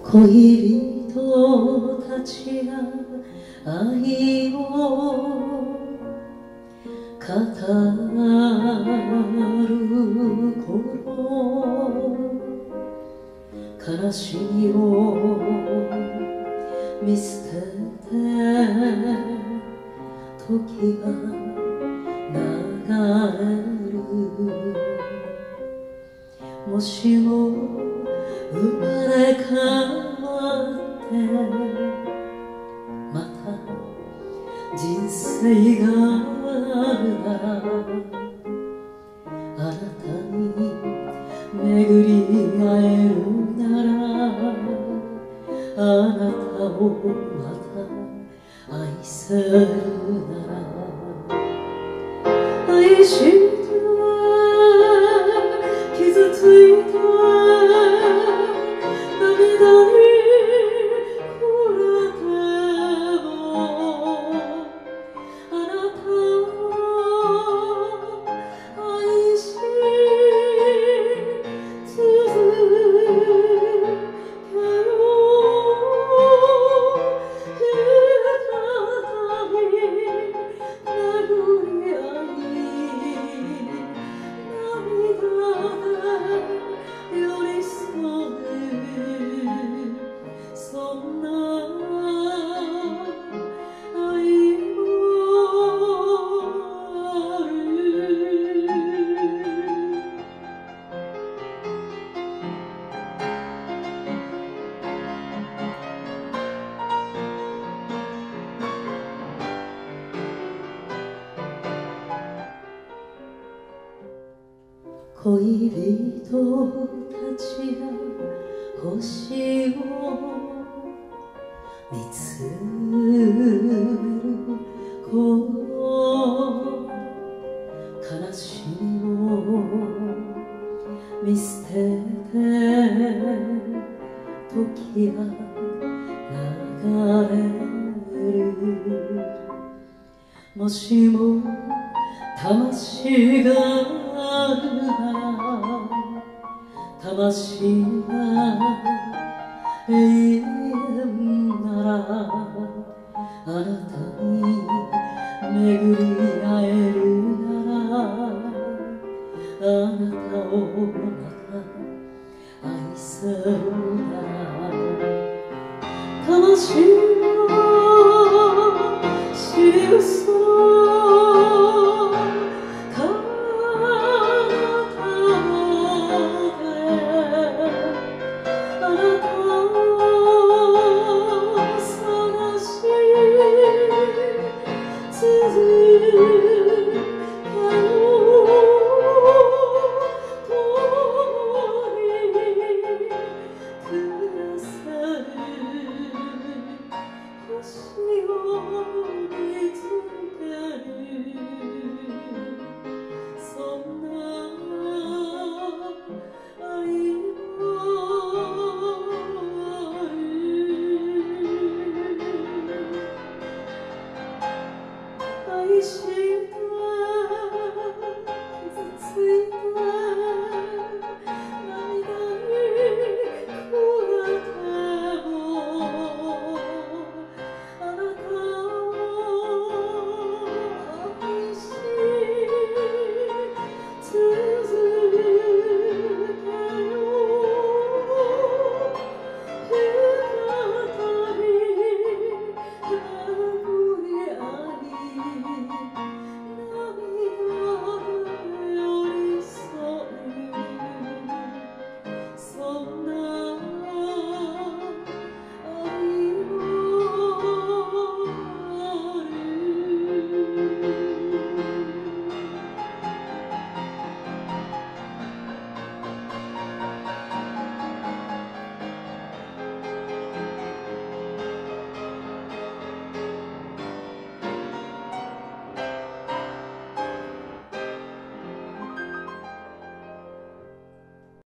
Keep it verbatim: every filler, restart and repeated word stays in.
恋人たちが愛を語る頃、悲しみを見捨てて時が流れる。もしも生まれ変わってまた人生があるなら、あなたに巡り会えるなら、あなたをまた愛せるなら、愛して傷ついた涙に触れても、あなたを愛し続けよう。再び巡り合い、涙で寄り添う、そんな愛もある。恋人たちが星を見つめる頃、悲しみを見捨てて時が流れる。もしも魂があるなら、魂が永遠なら、あなたに巡り会えるなら、あなたをまた愛せるなら、魂の印